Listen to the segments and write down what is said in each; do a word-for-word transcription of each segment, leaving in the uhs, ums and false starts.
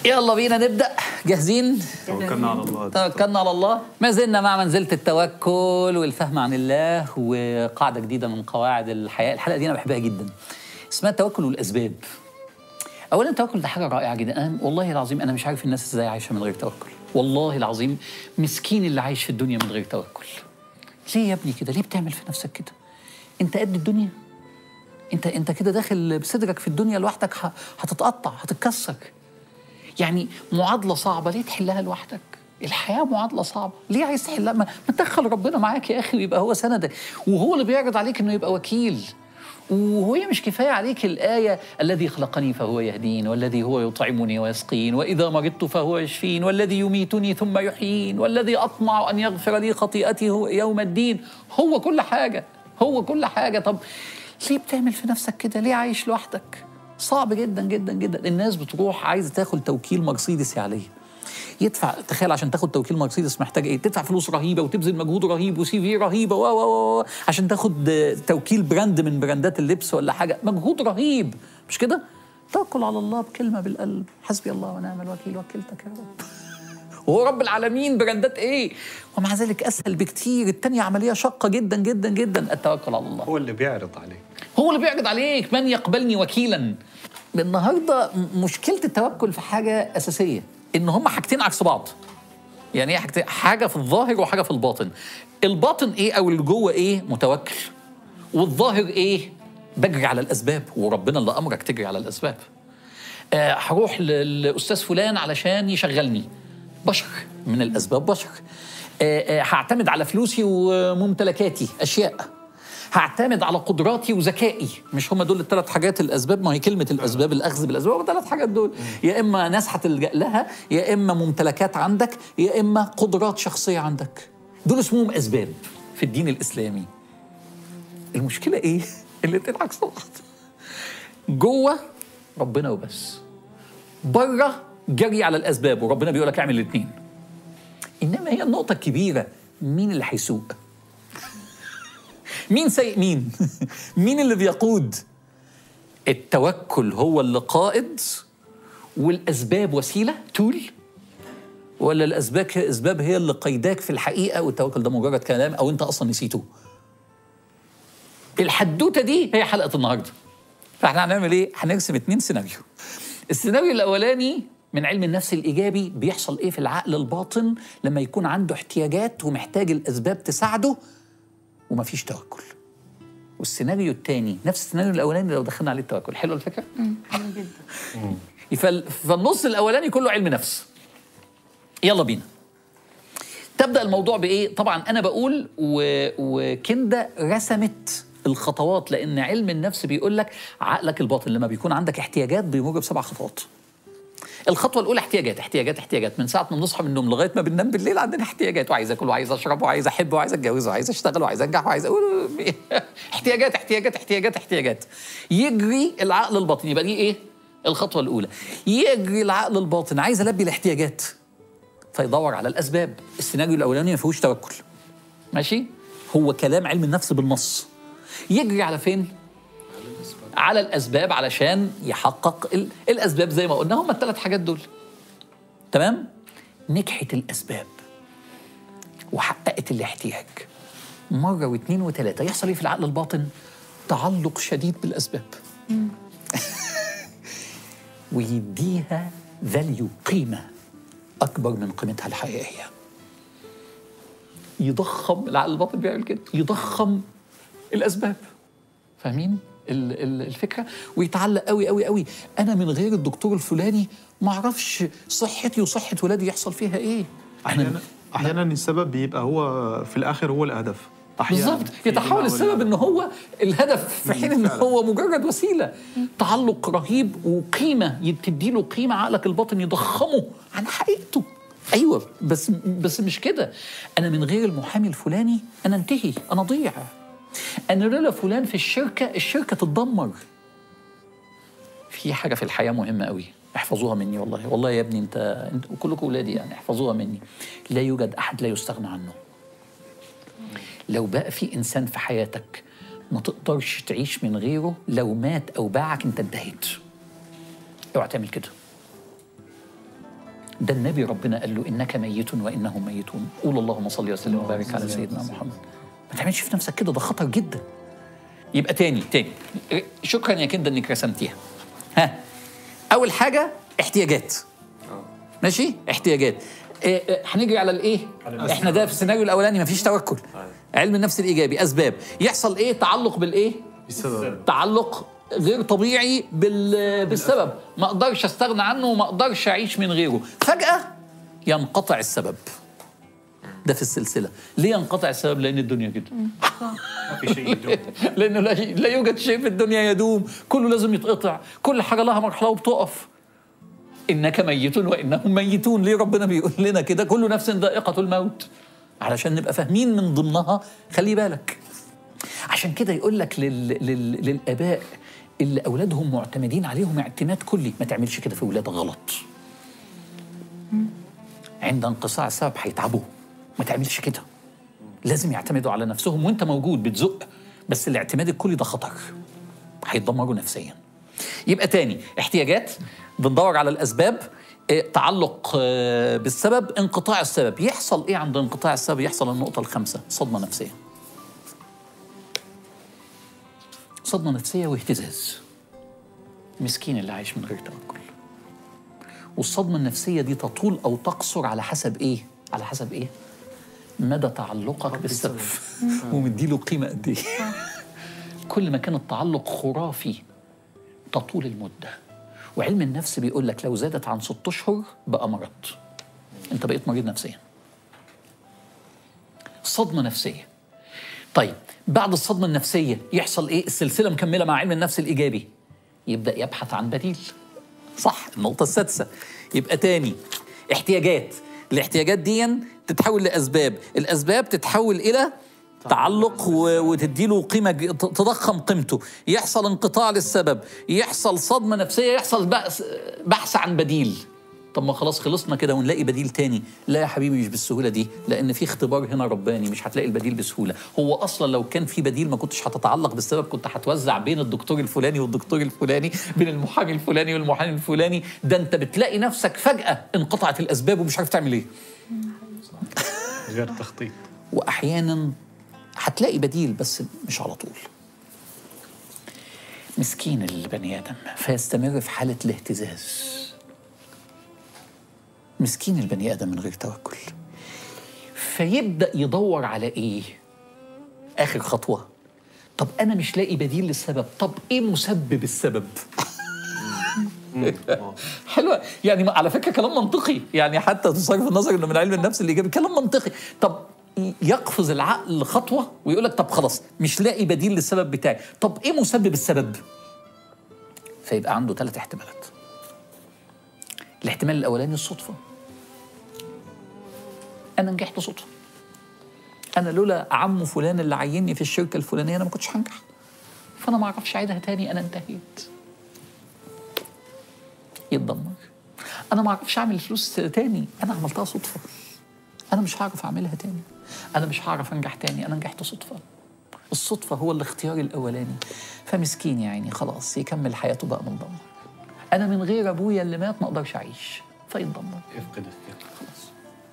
يلا بينا نبدأ. جاهزين؟ توكلنا على الله. توكلنا على الله. ما زلنا مع منزلة التوكل والفهم عن الله، وقاعدة جديدة من قواعد الحياة. الحلقة دي أنا بحبها جدا، اسمها التوكل والأسباب. أولا التوكل ده حاجة رائعة جدا. أنا والله العظيم أنا مش عارف الناس إزاي عايشة من غير توكل. والله العظيم مسكين اللي عايش في الدنيا من غير توكل. ليه يا ابني كده؟ ليه بتعمل في نفسك كده؟ أنت قد الدنيا؟ أنت أنت كده داخل بصدرك في الدنيا لوحدك، هتتقطع هتتكسر. يعني معادلة صعبة ليه تحلها لوحدك؟ الحياة معادلة صعبة، ليه عايز تحلها؟ ما تدخل ربنا معاك يا أخي ويبقى هو سندك، وهو اللي بيعرض عليك إنه يبقى وكيل. وهي مش كفاية عليك الآية الذي خلقني فهو يهدين، والذي هو يطعمني ويسقين، وإذا مرضت فهو يشفين، والذي يميتني ثم يحيين، والذي أطمع أن يغفر لي خطيئتي يوم الدين. هو كل حاجة، هو كل حاجة. طب ليه بتعمل في نفسك كده؟ ليه عايش لوحدك؟ صعب جدا جدا جدا. الناس بتروح عايزه تاخد توكيل مرسيدس يا علي، يدفع، تخيل عشان تاخد توكيل مرسيدس محتاج ايه؟ تدفع فلوس رهيبه وتبذل مجهود رهيب وسي في رهيبه و و و عشان تاخد توكيل براند من براندات اللبس ولا حاجه، مجهود رهيب، مش كده؟ توكل على الله بكلمه بالقلب، حسبي الله ونعم الوكيل، وكلتك يا رب. وهو رب العالمين، براندات ايه؟ ومع ذلك اسهل بكتير. التانية عمليه شاقه جدا جدا جدا. التوكل على الله هو اللي بيعرض عليك، هو اللي بيعرض عليك. من يقبلني وكيلا. النهارده مشكله التوكل في حاجه اساسيه، ان هم حاجتين عكس بعض. يعني ايه حاجتين؟ حاجه في الظاهر وحاجه في الباطن. الباطن ايه او اللي جوه ايه؟ متوكل. والظاهر ايه؟ بجري على الاسباب، وربنا اللي امرك تجري على الاسباب. آه هروح للاستاذ فلان علشان يشغلني، بشر من الاسباب، بشر. آه آه هعتمد على فلوسي وممتلكاتي، اشياء. هعتمد على قدراتي وذكائي، مش هم دول الثلاث حاجات الاسباب؟ ما هي كلمه الاسباب، الاخذ بالاسباب، هم الثلاث حاجات دول. يا اما ناس هتلجأ لها، يا اما ممتلكات عندك، يا اما قدرات شخصيه عندك. دول اسمهم اسباب في الدين الاسلامي. المشكله ايه؟ اللي بتضحك بعض. جوه ربنا وبس، بره جري على الاسباب، وربنا بيقول لك اعمل الاثنين. انما هي النقطه الكبيره، مين اللي هيسوق؟ مين سايق مين؟ مين اللي بيقود؟ التوكل هو اللي قائد، والأسباب وسيلة، تول، ولا الأسباب أسباب هي اللي قيداك في الحقيقة، والتوكل ده مجرد كلام أو أنت أصلا نسيته؟ الحدوتة دي هي حلقة النهاردة. فإحنا هنعمل إيه؟ هنرسم اتنين سيناريو. السيناريو الأولاني من علم النفس الإيجابي، بيحصل إيه في العقل الباطن لما يكون عنده احتياجات ومحتاج الأسباب تساعده ومفيش توكل. والسيناريو الثاني نفس السيناريو الاولاني لو دخلنا عليه التوكل. حلوه الفكره؟ امم حلو جدا. فالنص الاولاني كله علم نفس. يلا بينا. تبدا الموضوع بايه؟ طبعا انا بقول و... وكندا رسمت الخطوات، لان علم النفس بيقول لك عقلك الباطن لما بيكون عندك احتياجات بيمر بسبع خطوات. الخطوه الاولى احتياجات احتياجات احتياجات. من ساعه ما بنصحى من النوم لغايه ما بننام بالليل عندنا احتياجات، وعايز اكل وعايز اشرب وعايز احب وعايز اتجوز وعايز اشتغل وعايز انجح وعايز اقول احتياجات احتياجات احتياجات احتياجات. يجري العقل الباطن، يبقى دي ايه؟ الخطوه الاولى. يجري العقل الباطن عايز البي الاحتياجات، فيدور على الاسباب. السيناريو الاولاني ما فيهوش توكل، ماشي؟ هو كلام علم النفس بالنص. يجري على فين؟ على الأسباب علشان يحقق ال... الأسباب زي ما قلنا هم الثلاث حاجات دول. تمام؟ نجحت الأسباب وحققت الاحتياج مرة واثنين وثلاثة. يحصل ايه في العقل الباطن؟ تعلق شديد بالأسباب. ويديها فاليو، قيمة أكبر من قيمتها الحقيقية. يضخم العقل الباطن، بيعمل كده، يضخم الأسباب. فاهمين الفكرة؟ ويتعلق قوي قوي قوي. أنا من غير الدكتور الفلاني ما أعرفش صحتي وصحة ولادي يحصل فيها إيه. أحيانا أحيانا السبب بيبقى هو في الآخر هو الهدف. بالظبط، يتحول السبب إن هو الهدف في حين إن هو مجرد وسيلة. تعلق رهيب وقيمة، تديله قيمة، عقلك الباطن يضخمه عن حقيقته. أيوة، بس بس مش كده. أنا من غير المحامي الفلاني أنا انتهي، أنا ضيع. أنا لولا فلان في الشركة الشركة تتدمر. في حاجة في الحياة مهمة قوي، احفظوها مني والله، والله يا ابني انت, انت وكلكم ولادي يعني، احفظوها مني. لا يوجد أحد لا يستغنى عنه. لو بقى في إنسان في حياتك ما تقدرش تعيش من غيره، لو مات أو باعك انت انتهيت. اوعى تعمل كده. ده النبي ربنا قال له إنك ميت وإنهم ميتون. قول اللهم صل وسلم وبارك على سيدنا محمد. ما تعملش في نفسك كده، ده خطر جدا. يبقى تاني تاني شكرا يا كندا إنك رسمتيها. ها، أول حاجة احتياجات. ماشي، احتياجات. هنيجي على الايه؟ احنا ده في السيناريو الاولاني مفيش توكل. علم النفس الايجابي اسباب، يحصل ايه؟ تعلق بالايه؟ بالسبب. تعلق غير طبيعي بال... بالسبب، ما اقدرش استغنى عنه وما اقدرش اعيش من غيره. فجأة ينقطع السبب. ده في السلسلة. ليه ينقطع السبب؟ لأن الدنيا كده. ما في شيء يدوم. لأنه لا, لا يوجد شيء في الدنيا يدوم، كله لازم يتقطع، كل حاجة لها مرحلة وبتقف. إنك ميت وإنهم ميتون. ليه ربنا بيقول لنا كده؟ كل نفس ذائقة الموت، علشان نبقى فاهمين من ضمنها. خلي بالك، عشان كده يقول لك لل... لل... للآباء اللي أولادهم معتمدين عليهم اعتماد كلي، ما تعملش كده في أولادك، غلط. عند انقطاع السبب هيتعبوا، ما تعملش كده. لازم يعتمدوا على نفسهم وانت موجود بتزق، بس الاعتماد الكلي ده خطر، هيتدمروا نفسيا. يبقى تاني احتياجات، بندور على الأسباب، اه تعلق اه بالسبب، انقطاع السبب. يحصل ايه عند انقطاع السبب؟ يحصل النقطة الخامسة، صدمة نفسية. صدمة نفسية واهتزاز. مسكين اللي عايش من غير توكل. والصدمة النفسية دي تطول أو تقصر على حسب إيه؟ على حسب إيه؟ مدى تعلقك بالسبب ومديله قيمة قد إيه. كل ما كان التعلق خرافي تطول المدة. وعلم النفس بيقول لك لو زادت عن ست أشهر بقى مرض، أنت بقيت مريض نفسيا. صدمة نفسية. طيب بعد الصدمة النفسية يحصل إيه؟ السلسلة مكملة مع علم النفس الإيجابي، يبدأ يبحث عن بديل. صح، النقطة السادسة. يبقى تاني احتياجات، الاحتياجات دي تتحول لأسباب، الأسباب تتحول إلى تعلق وتديله قيمة، تضخم قيمته، يحصل انقطاع للسبب، يحصل صدمة نفسية، يحصل بحث عن بديل. طب ما خلاص خلصنا كده ونلاقي بديل تاني. لا يا حبيبي، مش بالسهولة دي، لأن في اختبار هنا رباني، مش هتلاقي البديل بسهولة. هو أصلا لو كان في بديل ما كنتش هتتعلق بالسبب، كنت هتوزع بين الدكتور الفلاني والدكتور الفلاني، بين المحامي الفلاني والمحامي الفلاني. ده أنت بتلاقي نفسك فجأة انقطعت الأسباب ومش عارف تعمل إيه. غير تخطيط. وأحيانا هتلاقي بديل بس مش على طول. مسكين البني آدم فيستمر في حالة الاهتزاز. مسكين البني آدم من غير توكل، فيبدأ يدور على إيه؟ آخر خطوة، طب أنا مش لاقي بديل للسبب، طب إيه مسبب السبب؟ حلوة يعني، على فكرة كلام منطقي، يعني حتى تصرف النظر إنه من علم النفس الإيجابي كلام منطقي. طب يقفز العقل خطوة ويقول لك طب خلاص مش لاقي بديل للسبب بتاعي، طب إيه مسبب السبب؟ فيبقى عنده ثلاث احتمالات. الاحتمال الأولاني الصدفة. أنا نجحت صدفة. أنا لولا عمو فلان اللي عيني في الشركة الفلانية أنا ما كنتش هنجح، فأنا ما أعرفش أعيدها تاني، أنا انتهيت. يتدمر. أنا ما أعرفش أعمل فلوس تاني، أنا عملتها صدفة، أنا مش هعرف أعملها تاني، أنا مش هعرف أنجح تاني، أنا نجحت صدفة. الصدفة هو الاختيار الأولاني. فمسكين يا عيني خلاص يكمل حياته بقى مندمر. أنا من غير أبويا اللي مات ما أقدرش أعيش، فيتدمر، يفقد الثقة خلاص.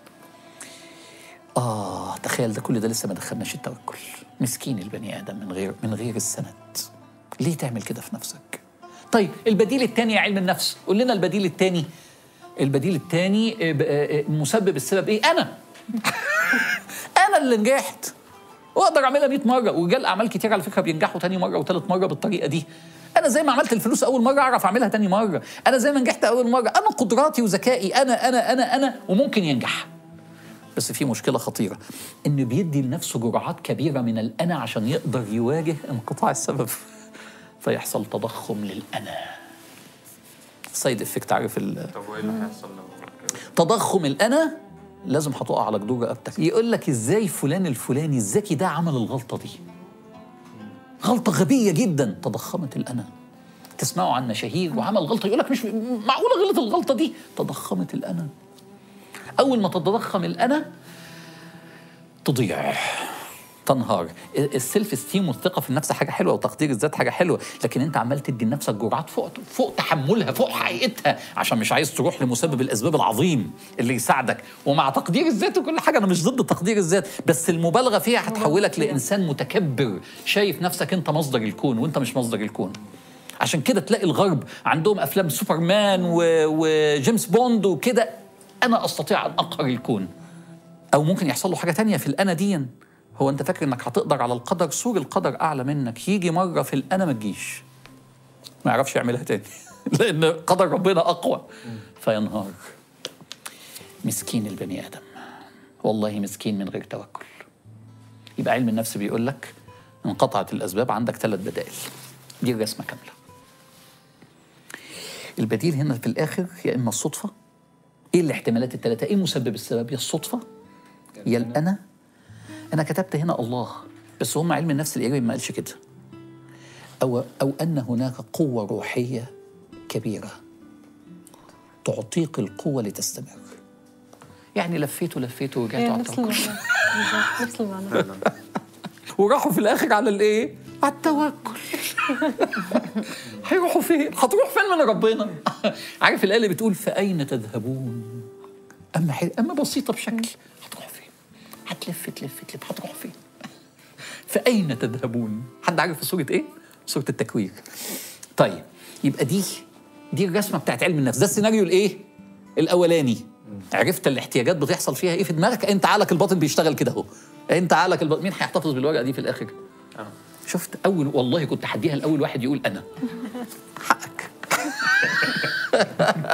آه تخيل ده كل ده لسه ما دخلناش التوكل. مسكين البني آدم من غير من غير السند. ليه تعمل كده في نفسك؟ طيب البديل الثاني يا علم النفس، قول لنا البديل الثاني. البديل الثاني مسبب السبب إيه؟ أنا أنا اللي نجحت واقدر اعملها مئة مره، ورجال اعمال كتير على فكره بينجحوا تاني مره وثالث مره بالطريقه دي. انا زي ما عملت الفلوس اول مره اعرف اعملها تاني مره، انا زي ما نجحت اول مره، انا قدراتي وذكائي، انا انا انا انا وممكن ينجح. بس في مشكله خطيره، انه بيدي لنفسه جرعات كبيره من الانا عشان يقدر يواجه انقطاع السبب، فيحصل تضخم للانا. سايد افكت، عارف ال طب وايه اللي هيحصل لو تضخم الانا؟ لازم هتقع على جدور رقبتك. يقول لك ازاي فلان الفلاني الذكي ده عمل الغلطه دي، غلطه غبيه جدا، تضخمت الانا. تسمعوا عن مشاهير وعمل غلطه يقول لك مش معقوله غلط الغلطه دي، تضخمت الانا. اول ما تتضخم الانا تضيع، تنهار. السيلف استيم والثقه في النفس حاجه حلوه، وتقدير الذات حاجه حلوه، لكن انت عمال تدي لنفسك جرعات فوق فوق تحملها، فوق حقيقتها، عشان مش عايز تروح لمسبب الاسباب العظيم اللي يساعدك. ومع تقدير الذات وكل حاجه، انا مش ضد تقدير الذات، بس المبالغه فيها هتحولك لانسان متكبر شايف نفسك انت مصدر الكون وانت مش مصدر الكون. عشان كده تلاقي الغرب عندهم افلام سوبرمان وجيمس بوند وكده، انا استطيع ان اقهر الكون. او ممكن يحصل له حاجه تانية في الانا دي. هو انت فاكر انك هتقدر على القدر؟ سور القدر اعلى منك، يجي مره في الانا ما تجيش، ما يعرفش يعملها تاني لان قدر ربنا اقوى، فينهار. مسكين البني ادم، والله مسكين من غير توكل. يبقى علم النفس بيقول لك انقطعت الاسباب، عندك ثلاث بدائل. دي الرسمه كامله. البديل هنا في الاخر يا اما الصدفه. ايه الاحتمالات الثلاثه؟ ايه مسبب السبب؟ يا الصدفه يا الانا. انا كتبت هنا الله، بس هم علم النفس الايجابي ما قالش كده. او او ان هناك قوه روحيه كبيره تعطيك القوه لتستمر. يعني لفيت ولفيت ورجعت على نفس المعنى نفس المعنى وراحوا في الاخر على الايه؟ على التوكل. هيروحوا فين؟ هتروح فين من ربنا؟ عارف الايه اللي بتقول فاين تذهبون؟ اما حي... اما بسيطه بشكل، هتروح فين؟ هتلف تلف تلف، هتروح فين؟ فاين تذهبون؟ حد عارف في سوره ايه؟ سوره التكوير. طيب يبقى دي دي الرسمه بتاعت علم النفس. ده السيناريو الايه؟ الاولاني. عرفت الاحتياجات بتحصل فيها ايه في دماغك؟ انت عقلك الباطن بيشتغل كده اهو. انت عقلك الباطن. مين هيحتفظ بالورقه دي في الاخر؟ اه شفت؟ اول والله كنت هديها لاول واحد يقول انا. حقك.